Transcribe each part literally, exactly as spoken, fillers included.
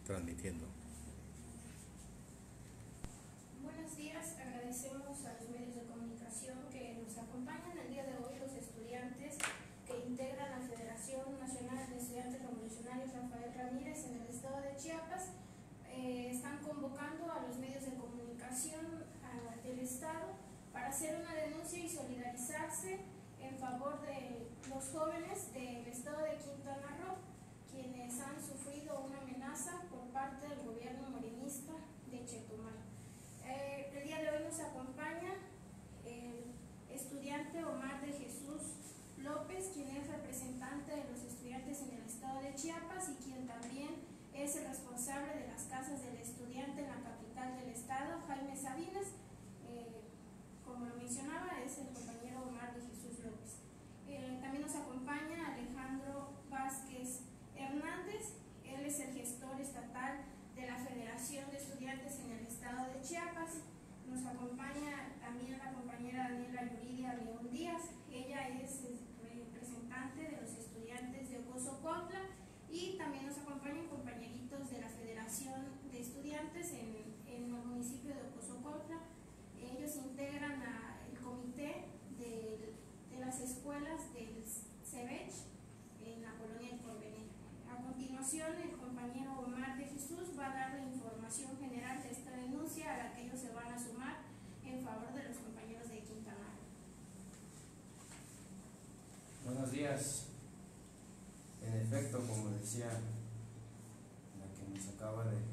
transmitiendo. Buenos días, agradecemos a los medios de comunicación que nos acompañan el día de hoy, los estudiantes que integran la Federación Nacional de Estudiantes Revolucionarios Rafael Ramírez en el estado de Chiapas. Eh, están convocando a los medios de comunicación a, del estado para hacer una denuncia y solidarizarse en favor de los jóvenes del estado de Quintana Roo, quienes han sufrido una amenaza por parte del gobierno morenista de Chetumal. Eh, el día de hoy nos acompaña el estudiante Omar de Jesús López, quien es representante de los estudiantes en el estado de Chiapas y quien también es el responsable de las casas del estudiante en la capital del estado, Jaime Sabines. Eh, como lo mencionaba, es el compañero Omar de Jesús López. Eh, también nos acompaña Alejandro Vázquez Hernández, él es el gestor estatal de la Federación de Estudiantes en el estado de Chiapas. Nos acompaña también la compañera Daniela Yuridia León Díaz, ella es representante de los estudiantes de Ocosocuautla, y también nos acompañan compañeritos de la Federación de Estudiantes en, en el municipio de Ocosocuautla. Ellos integran a, el comité de, de las escuelas del CEBECH en la colonia El Porvenir. A continuación, el compañero Omar de Jesús va a dar la información general de esta denuncia a la que ellos se van a sumar en favor de los compañeros de Quintana Roo. Buenos días. En efecto, como decía la que nos acaba de,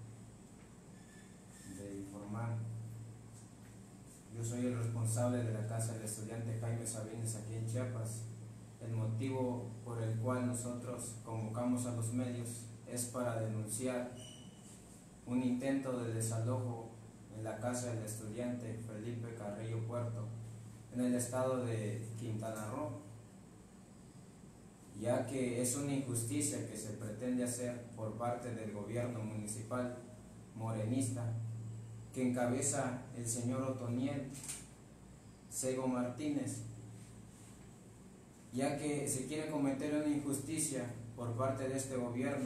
de informar, yo soy el responsable de la Casa del Estudiante Jaime Sabines aquí en Chiapas. El motivo por el cual nosotros convocamos a los medios es para denunciar un intento de desalojo en la Casa del Estudiante Felipe Carrillo Puerto en el estado de Quintana Roo, ya que es una injusticia que se pretende hacer por parte del gobierno municipal morenista que encabeza el señor Otoniel Sego Martínez, ya que se quiere cometer una injusticia por parte de este gobierno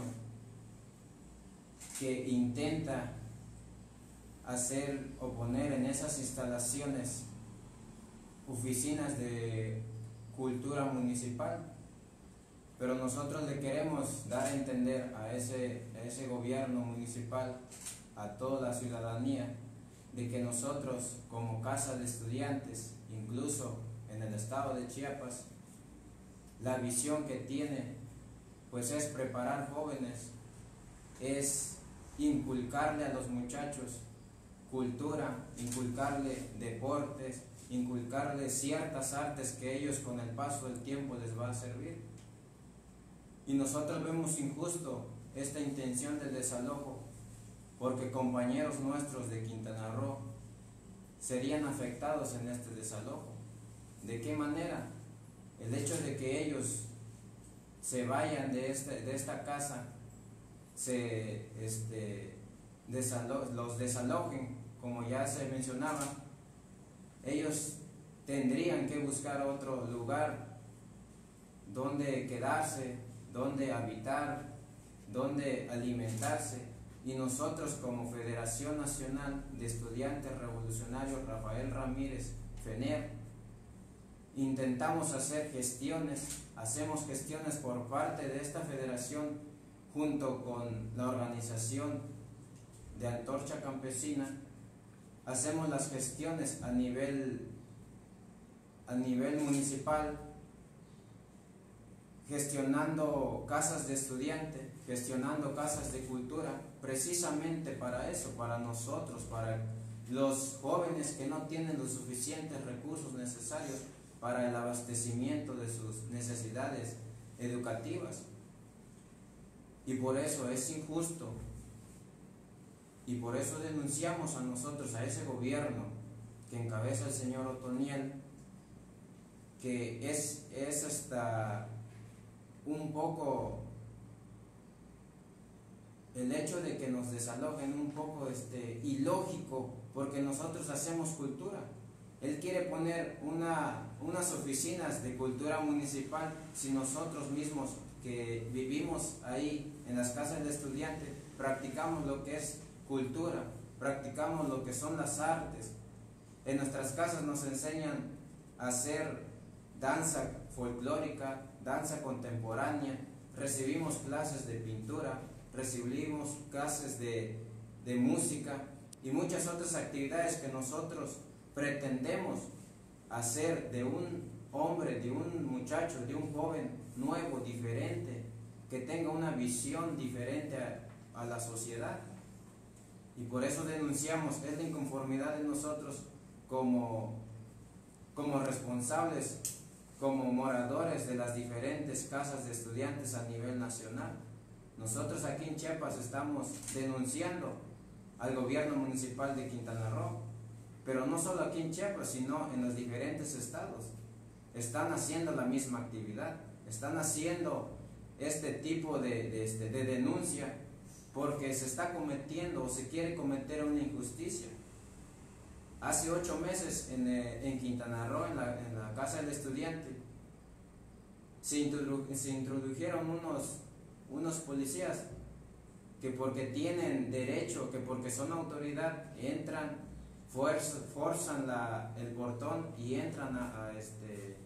que intenta hacer o poner en esas instalaciones oficinas de cultura municipal. Pero nosotros le queremos dar a entender a ese, a ese gobierno municipal, a toda la ciudadanía, de que nosotros como Casa de Estudiantes, incluso en el estado de Chiapas, la visión que tiene pues es preparar jóvenes, es inculcarle a los muchachos cultura, inculcarle deportes, inculcarle ciertas artes que ellos con el paso del tiempo les va a servir. Y nosotros vemos injusto esta intención de desalojo, porque compañeros nuestros de Quintana Roo serían afectados en este desalojo. ¿De qué manera? El hecho de que ellos se vayan de, este, de esta casa, se, este, desalo, los desalojen, como ya se mencionaba, ellos tendrían que buscar otro lugar donde quedarse, donde habitar, donde alimentarse, y nosotros como Federación Nacional de Estudiantes Revolucionarios Rafael Ramírez, FENER, intentamos hacer gestiones, hacemos gestiones por parte de esta federación junto con la organización de Antorcha Campesina, hacemos las gestiones a nivel, a nivel municipal, gestionando casas de estudiante, gestionando casas de cultura, precisamente para eso, para nosotros, para los jóvenes que no tienen los suficientes recursos necesarios para el abastecimiento de sus necesidades educativas. Y por eso es injusto, y por eso denunciamos a nosotros, a ese gobierno que encabeza el señor Otoniel, que es, es hasta un poco el hecho de que nos desalojen un poco este, ilógico, porque nosotros hacemos cultura. Él quiere poner una, unas oficinas de cultura municipal si nosotros mismos que vivimos ahí en las casas del estudiante, practicamos lo que es cultura, practicamos lo que son las artes. En nuestras casas nos enseñan a hacer danza folclórica, danza contemporánea, recibimos clases de pintura, recibimos clases de, de música y muchas otras actividades que nosotros pretendemos hacer de un hombre, de un muchacho, de un joven nuevo, diferente, que tenga una visión diferente a, a la sociedad. Y por eso denunciamos, es la inconformidad de nosotros como, como responsables, como moradores de las diferentes casas de estudiantes a nivel nacional. Nosotros aquí en Chiapas estamos denunciando al gobierno municipal de Quintana Roo, pero no solo aquí en Chiapas, sino en los diferentes estados. Están haciendo la misma actividad, están haciendo este tipo de, de, este, de denuncia porque se está cometiendo o se quiere cometer una injusticia. Hace ocho meses en, en Quintana Roo, en la, en la casa del estudiante, se, introdu, se introdujeron unos, unos policías que porque tienen derecho, que porque son autoridad, entran, fuerza, forzan la, el portón y entran a, a, este,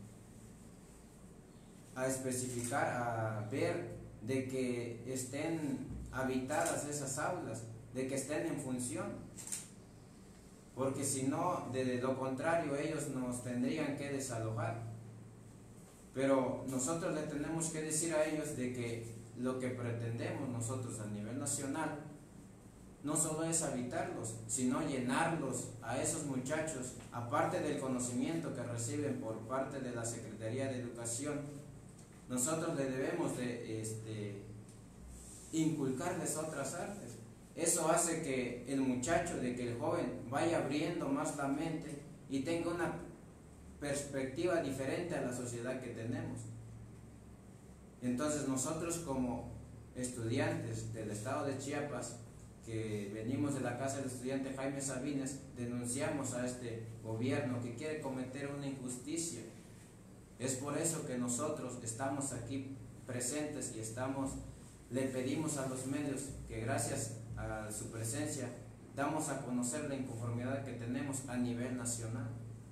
a especificar, a ver de que estén habitadas esas aulas, de que estén en función. Porque si no, de lo contrario, ellos nos tendrían que desalojar. Pero nosotros le tenemos que decir a ellos de que lo que pretendemos nosotros a nivel nacional no solo es habitarlos, sino llenarlos a esos muchachos, aparte del conocimiento que reciben por parte de la Secretaría de Educación. Nosotros le debemos de este, inculcarles otras artes. Eso hace que el muchacho, de que el joven vaya abriendo más la mente y tenga una perspectiva diferente a la sociedad que tenemos. Entonces nosotros como estudiantes del estado de Chiapas, que venimos de la casa del estudiante Jaime Sabines, denunciamos a este gobierno que quiere cometer una injusticia. Es por eso que nosotros estamos aquí presentes y estamos, le pedimos a los medios que gracias a su presencia damos a conocer la inconformidad que tenemos a nivel nacional.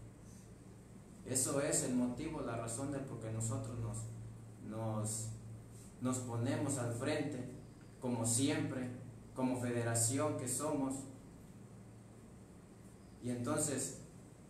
Eso es el motivo, la razón de por qué nosotros nos, nos, nos ponemos al frente, como siempre, como federación que somos. Y entonces,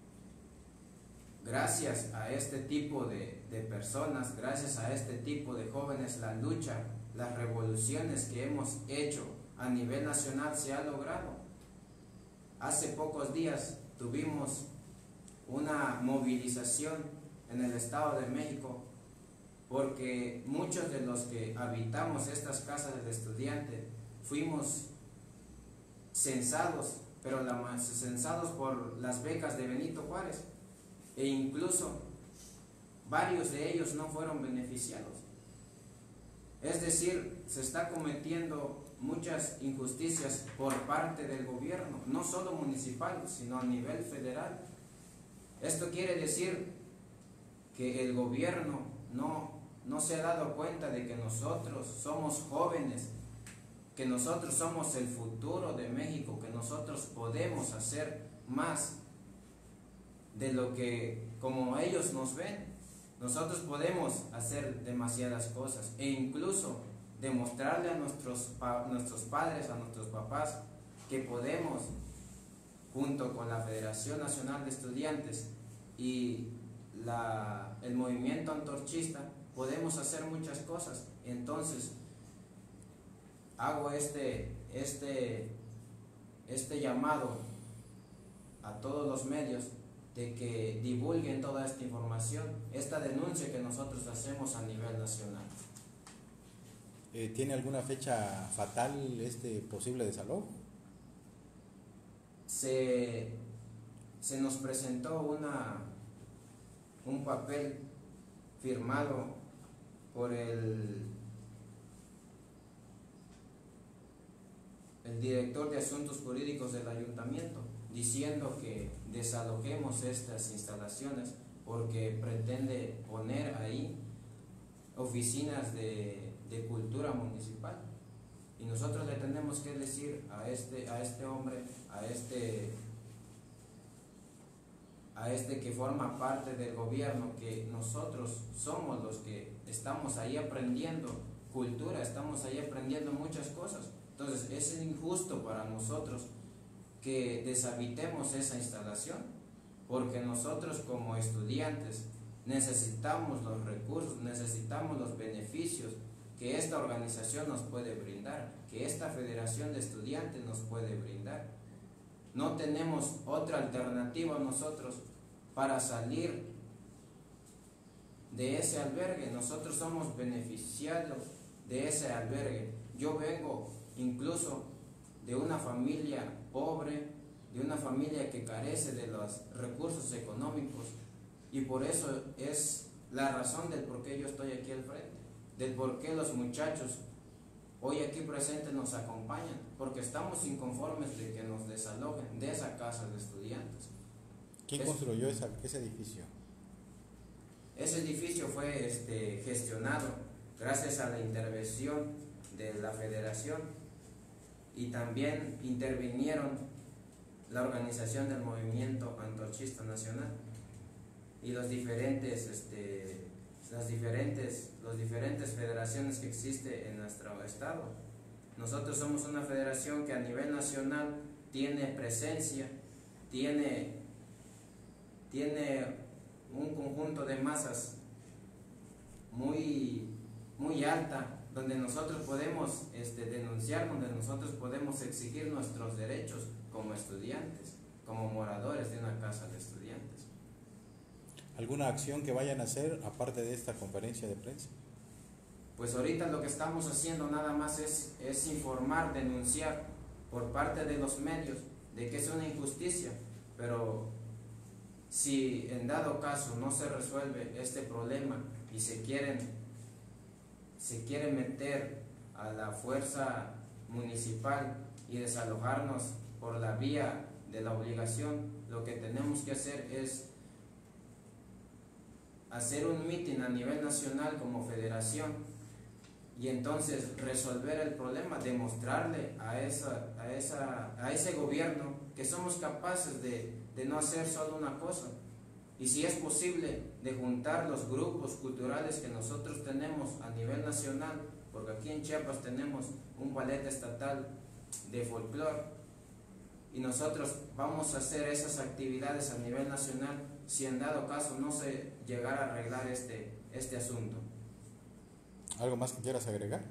gracias a este tipo de, de personas, gracias a este tipo de jóvenes, la lucha, las revoluciones que hemos hecho a nivel nacional se ha logrado. Hace pocos días tuvimos una movilización en el Estado de México porque muchos de los que habitamos estas casas del estudiante fuimos censados, pero la, censados por las becas de Benito Juárez, e incluso varios de ellos no fueron beneficiados. Es decir, se está cometiendo muchas injusticias por parte del gobierno, no solo municipal, sino a nivel federal. Esto quiere decir que el gobierno no, no se ha dado cuenta de que nosotros somos jóvenes, que nosotros somos el futuro de México, que nosotros podemos hacer más de lo que como ellos nos ven. Nosotros podemos hacer demasiadas cosas e incluso demostrarle a nuestros, nuestros padres, a nuestros papás, que podemos, junto con la Federación Nacional de Estudiantes y la, el movimiento antorchista, podemos hacer muchas cosas. Entonces, hago este, este, este llamado a todos los medios de que divulguen toda esta información, esta denuncia que nosotros hacemos a nivel nacional. Eh, ¿Tiene alguna fecha fatal este posible desalojo? Se, se nos presentó una, un papel firmado por el, el director de Asuntos Jurídicos del Ayuntamiento, diciendo que desalojemos estas instalaciones porque pretende poner ahí oficinas de de cultura municipal. Y nosotros le tenemos que decir a este, a este hombre, a este, a este que forma parte del gobierno, que nosotros somos los que estamos ahí aprendiendo cultura, estamos ahí aprendiendo muchas cosas. Entonces es injusto para nosotros que deshabitemos esa instalación, porque nosotros como estudiantes necesitamos los recursos, necesitamos los beneficios que esta organización nos puede brindar, que esta federación de estudiantes nos puede brindar. No tenemos otra alternativa nosotros para salir de ese albergue. Nosotros somos beneficiados de ese albergue. Yo vengo incluso de una familia pobre, de una familia que carece de los recursos económicos, y por eso es la razón del por qué yo estoy aquí al frente, del por qué los muchachos hoy aquí presentes nos acompañan, porque estamos inconformes de que nos desalojen de esa casa de estudiantes. ¿Quién es, construyó esa, ese edificio? Ese edificio fue este, gestionado gracias a la intervención de la federación, y también intervinieron la organización del movimiento antorchista nacional y los diferentes, este, las diferentes, las diferentes federaciones que existen en nuestro estado. Nosotros somos una federación que a nivel nacional tiene presencia, tiene, tiene un conjunto de masas muy, muy alta, donde nosotros podemos este, denunciar, donde nosotros podemos exigir nuestros derechos como estudiantes, como moradores de una casa de estudiantes. ¿Alguna acción que vayan a hacer aparte de esta conferencia de prensa? Pues ahorita lo que estamos haciendo nada más es, es informar, denunciar por parte de los medios de que es una injusticia, pero si en dado caso no se resuelve este problema y se quieren se quiere meter a la fuerza municipal y desalojarnos por la vía de la obligación, lo que tenemos que hacer es hacer un mitin a nivel nacional como federación y entonces resolver el problema, demostrarle a, esa, a, esa, a ese gobierno que somos capaces de, de no hacer solo una cosa. Y si es posible, de juntar los grupos culturales que nosotros tenemos a nivel nacional, porque aquí en Chiapas tenemos un ballet estatal de folclore, y nosotros vamos a hacer esas actividades a nivel nacional si en dado caso no se llegara a arreglar este, este asunto. ¿Algo más que quieras agregar?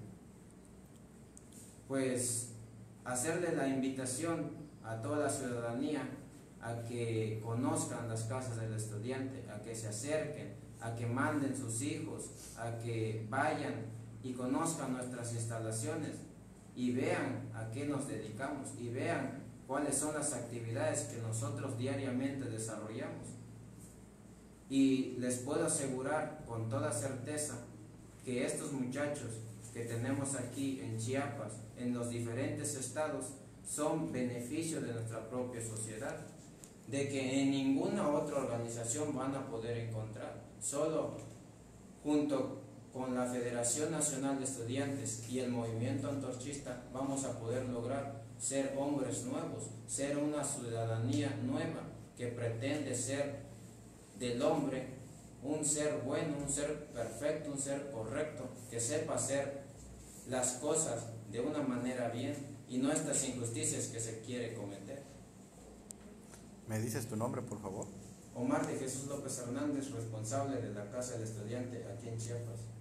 Pues hacerle la invitación a toda la ciudadanía a que conozcan las casas del estudiante, a que se acerquen, a que manden sus hijos, a que vayan y conozcan nuestras instalaciones y vean a qué nos dedicamos y vean cuáles son las actividades que nosotros diariamente desarrollamos. Y les puedo asegurar con toda certeza que estos muchachos que tenemos aquí en Chiapas, en los diferentes estados, son beneficio de nuestra propia sociedad, de que en ninguna otra organización van a poder encontrar. Solo junto con la Federación Nacional de Estudiantes y el movimiento antorchista vamos a poder lograr ser hombres nuevos, ser una ciudadanía nueva que pretende ser del hombre un ser bueno, un ser perfecto, un ser correcto, que sepa hacer las cosas de una manera bien y no estas injusticias que se quiere cometer. ¿Me dices tu nombre, por favor? Omar de Jesús López Hernández, responsable de la Casa del Estudiante aquí en Chiapas.